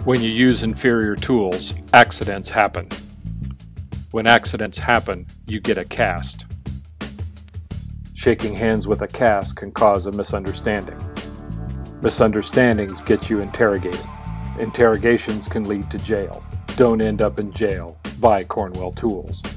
When you use inferior tools, accidents happen. When accidents happen, you get a cast. Shaking hands with a cast can cause a misunderstanding. Misunderstandings get you interrogating. Interrogations can lead to jail. Don't end up in jail. Buy Cornwell tools.